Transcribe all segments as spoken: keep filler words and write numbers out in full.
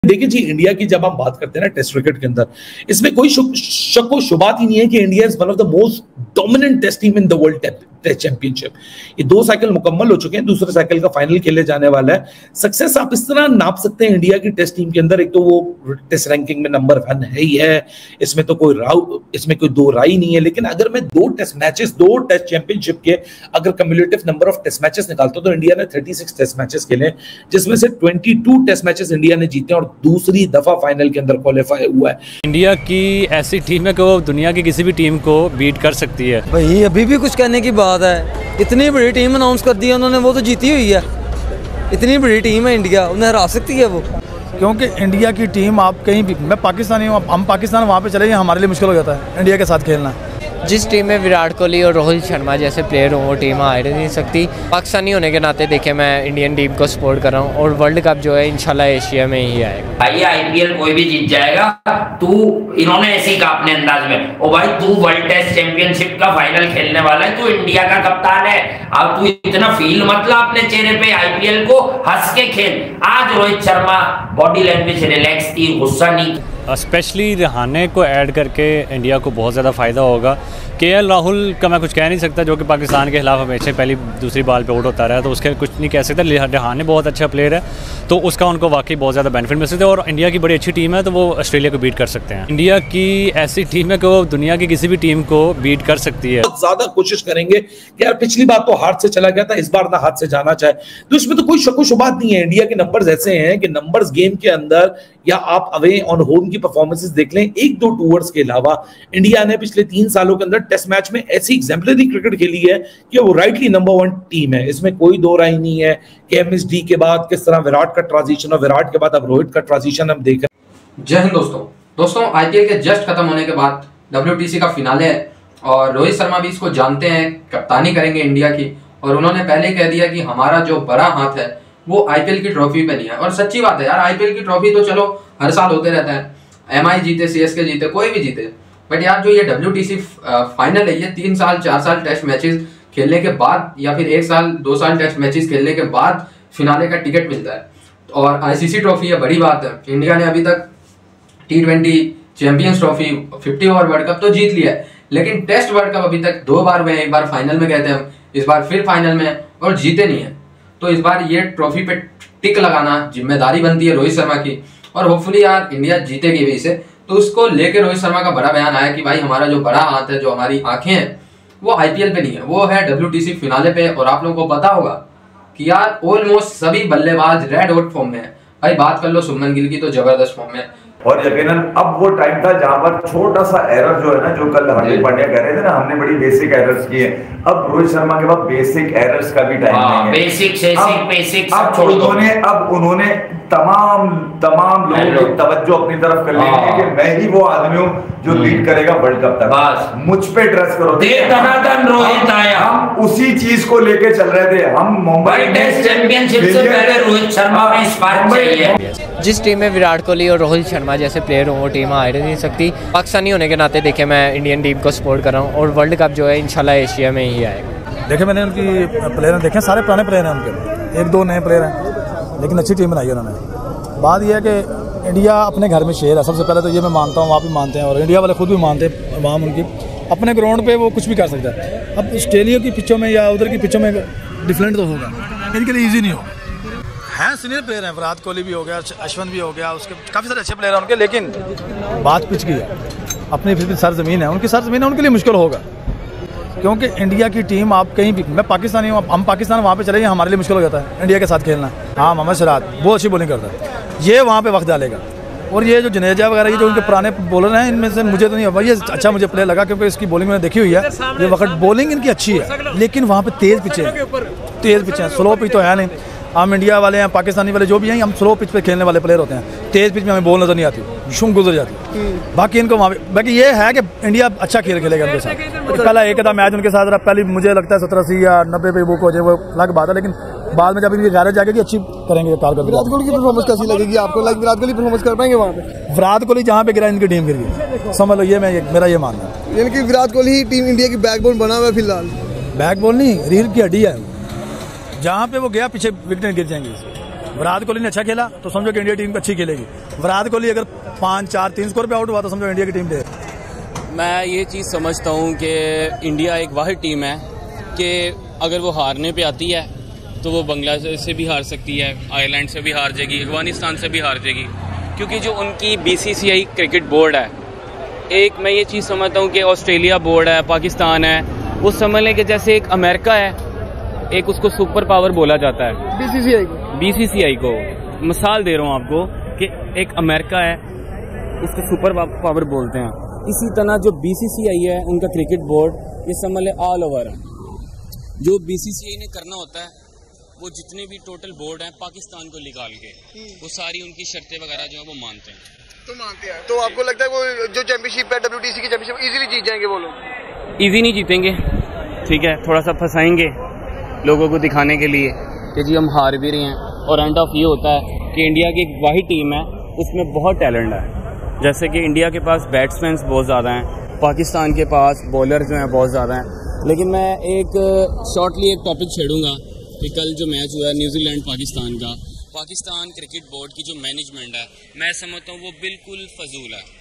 देखिए जी, इंडिया की जब हम बात करते हैं ना टेस्ट क्रिकेट के अंदर, इसमें कोई शक व शुबात ही नहीं है कि India is one of the most dominant test team in the World Test Championship. ये दो साइकिल मुकम्मल हो चुके हैं, दूसरे साइकिल का फाइनल खेले जाने वाला है। सक्सेस आप इस तरह नाप सकते हैं इंडिया की टेस्ट टीम के अंदर, एक तो वो टेस्ट रैंकिंग में नंबर वन है ही है, इसमें तो कोई राव इसमें कोई दो राय नहीं है। लेकिन अगर मैं दो टेस्ट मैचेस दो टेस्ट चैंपियनशिप के अगर cumulative number of test matches निकालता हूं तो इंडिया ने छत्तीस टेस्ट मैचेस खेले, जिसमें से बाईस टेस्ट मैचेस इंडिया ने जीते और दूसरी दफा फाइनल के अंदर क्वालिफाई हुआ है। इंडिया की ऐसी टीम है कि वो दुनिया की किसी भी टीम को बीट कर सकती है। भाई अभी भी कुछ कहने की बात है, इतनी बड़ी टीम अनाउंस कर दी है उन्होंने, वो तो जीती हुई है। इतनी बड़ी टीम है इंडिया, उन्हें हरा सकती है वो, क्योंकि इंडिया की टीम आप कहीं भी, मैं पाकिस्तानी हूँ, हम पाकिस्तान वहाँ पे चले जाए हमारे लिए मुश्किल हो जाता है इंडिया के साथ खेलना। जिस टीम में विराट कोहली और रोहित शर्मा जैसे प्लेयर हों वो टीम हार नहीं सकती। पाकिस्तानी होने के नाते देखे मैं इंडियन टीम को सपोर्ट कर रहा हूँ और वर्ल्ड कप जो है इंशाल्लाह एशिया में ही आएगा। भाई आईपीएल कोई भी जीत जाएगा, तू इन्होंने ऐसे ही कहा अपने अंदाज में, ओ भाई तू वर्ल्ड टेस्ट चैंपियनशिप का फाइनल खेलने वाला है, तू इंडिया का कप्तान है, अब तू इतना फील मत ला अपने चेहरे पे, आईपीएल को हंस के खेल। आज Rohit Sharma body language relax थी, गुस्सा नहीं। स्पेशली रहाणे को ऐड करके इंडिया को बहुत ज़्यादा फ़ायदा होगा। केएल राहुल का मैं कुछ कह नहीं सकता, जो कि पाकिस्तान के खिलाफ हमेशा पहली दूसरी बॉल पे आउट होता रहा, तो उसके कुछ नहीं कह सकता। रहाणे बहुत अच्छा प्लेयर है, तो उसका उनको वाकई बहुत ज़्यादा बेनिफिट मिल सकता है। और इंडिया की बड़ी अच्छी टीम है, तो वो ऑस्ट्रेलिया को बीट कर सकते हैं। इंडिया की ऐसी टीम है कि वो दुनिया की किसी भी टीम को बीट कर सकती है। ज़्यादा कोशिश करेंगे कि यार पिछली बार तो हाथ से चला गया था, इस बार ना हाथ से जाना चाहे, तो इसमें तो कोई शक व शुबात नहीं है। इंडिया के नंबर्स ऐसे हैं कि नंबर्स गेम के अंदर या आप अवे ऑन होम की परफॉर्मेंसेस देख लें, एक दो टूर्स के अलावा इंडिया ने पिछले तीन सालों के अंदर टेस्ट मैच में ऐसी एग्जाम्पलरी क्रिकेट खेली है कि वो राइटली नंबर वन टीम है, इसमें कोई दो राय नहीं है। कि एमएसडी के बाद किस तरह विराट का ट्रांजिशन और विराट के बाद अब रोहित का ट्रांजिशन हम देख रहे हैं। जय हिंद दोस्तों दोस्तों आईपीएल के जस्ट खत्म होने के बाद डब्ल्यूटीसी का फिनाले है और रोहित शर्मा भी इसको जानते हैं, कप्तानी करेंगे इंडिया की, और उन्होंने पहले ही कह दिया कि हमारा जो बड़ा हाथ है वो आईपीएल की ट्रॉफी पे नहीं है। और सच्ची बात है यार, आईपीएल की ट्रॉफी तो चलो हर साल होते रहता है, एमआई जीते, सीएसके जीते, कोई भी जीते, बट यार जो ये डब्ल्यूटीसी फाइनल है, ये तीन साल चार साल टेस्ट मैचेस खेलने के बाद या फिर एक साल दो साल टेस्ट मैचेस खेलने के बाद फिनाले का टिकट मिलता है। और आईसीसी ट्रॉफी है, बड़ी बात है। इंडिया ने अभी तक T twenty Champions Trophy, fifty over World Cup तो जीत लिया है, लेकिन टेस्ट वर्ल्ड कप अभी तक दो बार हुए, एक बार फाइनल में गए थे हम, इस बार फिर फाइनल में और जीते नहीं है। तो इस बार ये ट्रॉफी पे टिक लगाना जिम्मेदारी बनती है रोहित शर्मा की, और होपफुली यार इंडिया जीतेगी भी इसे। तो उसको लेके रोहित शर्मा का बड़ा बयान आया कि भाई हमारा जो बड़ा हाथ है, जो हमारी आंखें हैं, वो आईपीएल पे नहीं है, वो है डब्ल्यूटीसी फिनाले पे। और आप लोगों को पता होगा कि यार ऑलमोस्ट सभी बल्लेबाज रेड हॉट फॉर्म में है। भाई बात कर लो शुभमन गिल की, तो जबरदस्त फॉर्म में। और यकीनन अब वो टाइम था जहां पर छोटा सा एरर जो है ना, जो कल हार्दिक पांड्या कह रहे थे ना, हमने बड़ी बेसिक एरर्स किए। अब रोहित शर्मा के पास बेसिक एरर्स का भी टाइम नहीं है। बेसिक बेसिक बेसिक सब छोड़ दो। उन्होंने अब उन्होंने तमाम तमाम लोगों की तवज्जो अपनी तरफ कर ली है कि मैं ही वो आदमी हूं जो लीड करेगा वर्ल्ड कप तक, बस मुझ पे ट्रस्ट करो। धनाधन रोहित आया, हम उसी चीज को लेके चल रहे थे। हम मुंबई टेस्ट चैंपियनशिप से पहले रोहित शर्मा में स्पार्क चाहिए। जिस टीम में विराट कोहली और रोहित शर्मा जैसे प्लेयर हों वो टीम हार नहीं सकती। पाकिस्तानी होने के नाते देखे मैं इंडियन टीम को सपोर्ट कर रहा हूँ और वर्ल्ड कप जो है इंशाल्लाह एशिया में ही आएगा। देखे मैंने उनकी प्लेयर देखे, सारे पुराने प्लेयर हैं उनके, एक दो नए प्लेयर हैं, लेकिन अच्छी टीम बनाई है उन्होंने। बात यह है कि इंडिया अपने घर में शेर है, सबसे पहले तो ये मैं मानता हूँ, आप भी मानते हैं और इंडिया वाले खुद भी मानते हैं। वहाँ उनकी अपने ग्राउंड पे वो कुछ भी कर सकता है। अब ऑस्ट्रेलिया की पिचों में या उधर की पिचों में डिफरेंट तो होगा, इनके लिए ईजी नहीं हो। हैं सीनियर प्लेयर हैं, विराट कोहली भी हो गया, अश्विन भी हो गया, उसके काफ़ी सारे अच्छे प्लेयर हैं उनके, लेकिन बात पिच की है, अपनी फिर भी सरजमीन है, उनकी सरजमीन है, उनके लिए मुश्किल होगा। क्योंकि इंडिया की टीम आप कहीं भी, मैं पाकिस्तानी हूँ, हम पाकिस्तान वहाँ पे चले जाए हमारे लिए मुश्किल हो जाता है इंडिया के साथ खेलना। हाँ मोहम्मद सिराज बहुत अच्छी बॉलिंग करता है, ये वहाँ पे वक्त डालेगा। और ये जो जनेजा वगैरह, ये जो उनके पुराने बॉलर हैं, इनमें से मुझे तो नहीं है, ये अच्छा मुझे प्लेयर लगा क्योंकि इसकी बॉलिंग मैंने देखी हुई है। ये वक्त बॉलिंग इनकी अच्छी है, लेकिन वहाँ पे तेज़ पिच है, तेज़ पिच है, स्लो पिच तो है नहीं। हम इंडिया वाले हैं, पाकिस्तानी वाले जो भी हैं, हम स्लो पिच पे खेलने वाले प्लेयर होते हैं। तेज़ पिच में हमें बॉल नज़र नहीं आती, शुम गुजर जाती। बाकी इनको वहाँ बाकी ये है कि इंडिया अच्छा खेल खेलेगा उनके साथ। पहला एक आधा मैच उनके साथ रहा, पहले मुझे लगता है सत्तर अस्सी या नब्बे पे बुक हो जाए, वो अलग बात है, लेकिन बाद में जब इनकी गैरेज जाएगी अच्छी करेंगे। विराट कोहली की परफॉर्मेंस कैसी लगेगी आपको? लाइक विराट कोहली परफॉर्मेंस कर पाएंगे वहाँ पे? विराट कोहली जहाँ पे गिरा इनकी टीम गिर गई, समझ लो, ये मैं मेरा ये मानना है। यानी कि विराट कोहली ही टीम इंडिया की बैकबोन बना हुआ है फिलहाल। बैकबोन नहीं, रीढ़ की हड्डी है, जहाँ पे वो गया पीछे विकेट गिर जाएंगी। विराट कोहली ने अच्छा खेला तो समझो कि इंडिया टीम अच्छी खेलेगी। विराट कोहली अगर पाँच चार तीन स्कोर पे आउट हुआ तो समझो इंडिया की टीम दे। मैं ये चीज़ समझता हूँ कि इंडिया एक वाहिद टीम है कि अगर वो हारने पे आती है तो वो बांग्लादेश से भी हार सकती है, आयरलैंड से भी हार जाएगी, अफगानिस्तान से भी हार जाएगी, क्योंकि जो उनकी बीसीसीआई क्रिकेट बोर्ड है, एक मैं ये चीज़ समझता हूँ कि ऑस्ट्रेलिया बोर्ड है, पाकिस्तान है, वो समझ लें कि जैसे एक अमेरिका है, एक उसको सुपर पावर बोला जाता है बीसीसीआई को बीसीसीआई को मिसाल दे रहा हूँ आपको कि एक अमेरिका है, उसको सुपर पावर बोलते हैं। इसी तरह जो बीसीसीआई है, उनका क्रिकेट बोर्ड, ये समझ लें ऑल ओवर है। जो बीसीसीआई ने करना होता है वो जितने भी टोटल बोर्ड हैं पाकिस्तान को निकाल के वो सारी उनकी शर्तें वगैरह जो है वो मानते हैं। तो मानते हैं तो आपको लगता है वो जो चैंपियनशिप है डब्ल्यूटीसी की चैंपियनशिप इजीली जीत जाएंगे वो लोग? इजी नहीं जीतेंगे, ठीक है, थोड़ा सा फंसाएंगे लोगों को दिखाने के लिए कि जी हम हार भी रहे हैं। और एंड ऑफ ये होता है कि इंडिया की एक वाहिद टीम है, उसमें बहुत टैलेंट है। जैसे कि इंडिया के पास बैट्समैन बहुत ज़्यादा हैं, पाकिस्तान के पास बॉलर जो हैं बहुत ज़्यादा हैं। लेकिन मैं एक शॉर्टली एक टॉपिक छेड़ूंगा कि कल जो मैच हुआ है न्यूजीलैंड पाकिस्तान का, पाकिस्तान क्रिकेट बोर्ड की जो मैनेजमेंट है, मैं समझता हूँ वो बिल्कुल फजूल है।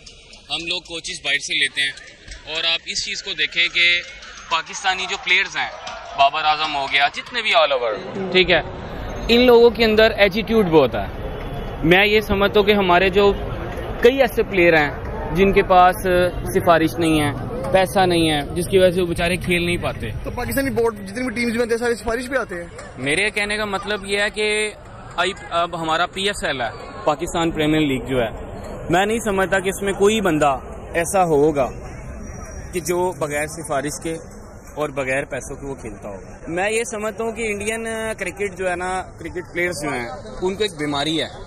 हम लोग कोचेस बाहर से लेते हैं और आप इस चीज़ को देखें कि पाकिस्तानी जो प्लेयर्स हैं, बाबर आजम हो गया, जितने भी ऑल ओवर, ठीक है, इन लोगों के अंदर एटीट्यूड बहुत है। मैं ये समझता हूँ कि हमारे जो कई ऐसे प्लेयर हैं जिनके पास सिफारिश नहीं है, पैसा नहीं है, जिसकी वजह से वो बेचारे खेल नहीं पाते। तो पाकिस्तानी बोर्ड जितनी भी टीम्स बनते हैं सारी सिफारिश पे आते हैं। मेरे कहने का मतलब ये है कि आई अब हमारा पीएसएल है, पाकिस्तान प्रीमियर लीग जो है, मैं नहीं समझता कि इसमें कोई बंदा ऐसा होगा कि जो बगैर सिफारिश के और बगैर पैसों के वो खेलता होगा। मैं ये समझता हूँ कि इंडियन क्रिकेट जो है ना, क्रिकेट प्लेयर्स जो हैं उनको एक बीमारी है,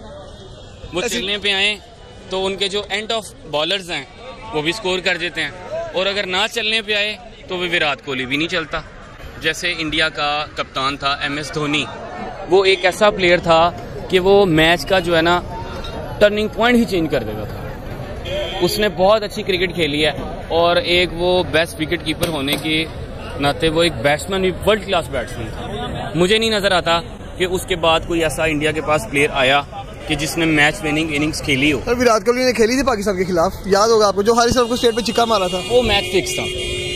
वो चलने पे आए तो उनके जो एंड ऑफ बॉलर्स हैं वो भी स्कोर कर देते हैं, और अगर ना चलने पे आए तो वो विराट कोहली भी नहीं चलता। जैसे इंडिया का कप्तान था एम एस धोनी, वो एक ऐसा प्लेयर था कि वो मैच का जो है ना टर्निंग पॉइंट ही चेंज कर देता था। उसने बहुत अच्छी क्रिकेट खेली है और एक वो बेस्ट विकेट कीपर होने के नाते वो एक बैट्समैन भी, वर्ल्ड क्लास बैट्समैन था। मुझे नहीं नज़र आता कि उसके बाद कोई ऐसा इंडिया के पास प्लेयर आया कि जिसने मैच विनिंग इनिंग्स खेली हो। सर विराट कोहली ने खेली थी पाकिस्तान के खिलाफ, याद होगा आपको, जो हारिस को स्टेट पे छिक्का मारा था। वो मैच फिक्स था,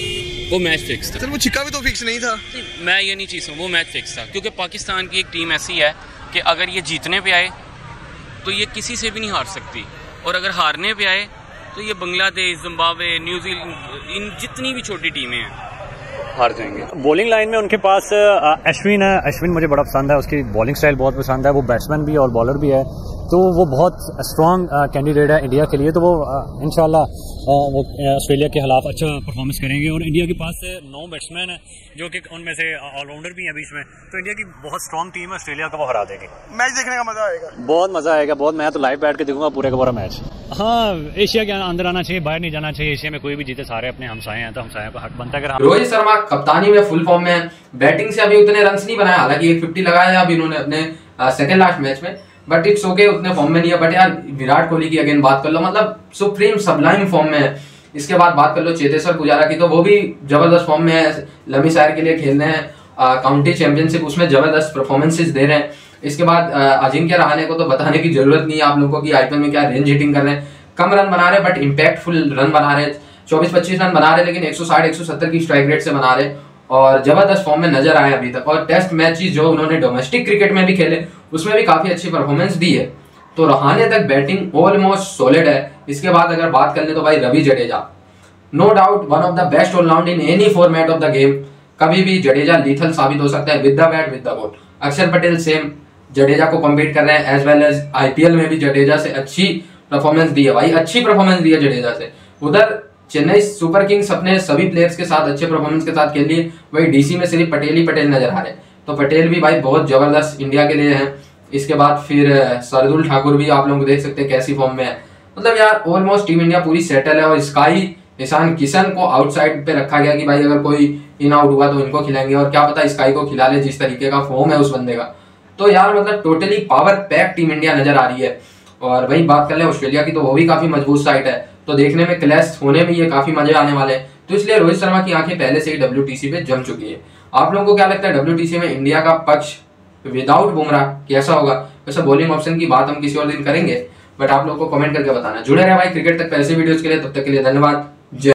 वो मैच फिक्स था। सर वो छिक्का भी तो फिक्स नहीं था। मैं ये नहीं चीज़ हूँ, वो मैच फिक्स था, क्योंकि पाकिस्तान की एक टीम ऐसी है कि अगर ये जीतने पे आए तो ये किसी से भी नहीं हार सकती, और अगर हारने पे आए तो ये बांग्लादेश, जिम्बाब्वे, न्यूजीलैंड, इन जितनी भी छोटी टीमें हैं हार जाएंगे। बॉलिंग लाइन में उनके पास अश्विन है, अश्विन मुझे बड़ा पसंद है, उसकी बॉलिंग स्टाइल बहुत पसंद है, वो बैट्समैन भी और बॉलर भी है, तो वो बहुत स्ट्रॉन्ग कैंडिडेट है इंडिया के लिए। तो वो इंशाल्लाह वो ऑस्ट्रेलिया के खिलाफ अच्छा परफॉर्मेंस करेंगे। और इंडिया के पास नौ बैट्समैन है जो कि उनमें से ऑलराउंडर भी हैं बीच में, तो इंडिया की बहुत स्ट्रॉन्ग टीम है, ऑस्ट्रेलिया को वो हरा देगी। मैच देखने का मजा आएगा, बहुत मजा आएगा, बहुत। मैं तो लाइव बैठ के देखूंगा पूरे का पूरा मैच। हाँ, एशिया के अंदर आना चाहिए, बाहर नहीं जाना चाहिए। एशिया में कोई भी जीते, सारे अपने हमसाए हैं, तो हमसाए का हक बनता है। रोहित शर्मा कप्तानी में फुल फॉर्म में, बैटिंग से अभी उतने रन नहीं बनाया, हालांकि एक फिफ्टी लगाया अभी इन्होंने अपने सेकंड लास्ट मैच में, बट इट्स ओके, उतने फॉर्म में नहीं है। बट यार विराट कोहली की अगेन बात कर लो, मतलब सुप्रीम सबलाइम फॉर्म में है। इसके बाद बात कर लो चेतेश्वर पुजारा की, तो वो भी जबरदस्त फॉर्म में है, लमी सायर के लिए खेल रहे हैं, काउंटी चैंपियनशिप उसमें जबरदस्त परफॉर्मेंसेस दे रहे हैं। इसके बाद अजिंक्य रहाणे को तो बताने की जरूरत नहीं है आप लोगों को कि आईपीएल में क्या रेंज हिटिंग कर रहे हैं, कम रन बना रहे हैं बट इम्पैक्टफुल रन बना रहे हैं, चौबीस पच्चीस रन बना रहे हैं, लेकिन एक सौ साठ एक सौ सत्तर की स्ट्राइक रेट से बना रहे, और जबरदस्त फॉर्म में नजर आए अभी तक। और टेस्ट मैचेस जो उन्होंने डोमेस्टिक क्रिकेट में भी खेले उसमें भी काफी अच्छी परफॉर्मेंस दी है। तो रहाणे तक बैटिंग ऑलमोस्ट सॉलिड है। इसके बाद अगर बात कर ले तो भाई Ravi Jadeja, no doubt one of the best all round in any format of the game. कभी भी जडेजा लीथल साबित हो सकता है with the bat with the ball. Akshar Patel same Jadeja को कम्पीट कर रहे हैं, एज वेल एज आईपीएल में भी जडेजा से अच्छी परफॉर्मेंस दी है भाई, अच्छी परफॉर्मेंस दी है जडेजा से। उधर चेन्नई सुपर किंग्स अपने सभी प्लेयर्स के साथ अच्छे परफॉर्मेंस के साथ खेल लिए, वही डीसी में सिर्फ पटेल ही पटेल नजर आ रहे हैं, तो पटेल भी भाई बहुत जबरदस्त इंडिया के लिए हैं। इसके बाद फिर शार्दुल ठाकुर भी आप लोग देख सकते हैं कैसी फॉर्म में है। मतलब यार ऑलमोस्ट टीम इंडिया पूरी सेटल है। और स्काई ईशान किशन को आउटसाइड पे रखा गया कि भाई अगर कोई इन आउट हुआ तो इनको खिलाएंगे, और क्या पता स्काई को खिला ले जिस तरीके का फॉर्म है उस बंदे का। तो यार मतलब totally power pack team India नजर आ रही है। और वही बात कर ले ऑस्ट्रेलिया की, तो वो भी काफी मजबूत साइड है, तो देखने में क्लैश होने में ये काफी मजे आने वाले हैं। तो इसलिए रोहित शर्मा की आंखें पहले से ही डब्ल्यूटीसी पे जम चुकी है। आप लोगों को क्या लगता है डब्ल्यूटीसी में इंडिया का पक्ष विदाउट बुमराह कैसा होगा? वैसे बॉलिंग ऑप्शन की बात हम किसी और दिन करेंगे, बट आप लोगों को कमेंट करके बताना। जुड़े रहे भाई क्रिकेट तक ऐसे वीडियोस के लिए, तब तक के लिए धन्यवाद।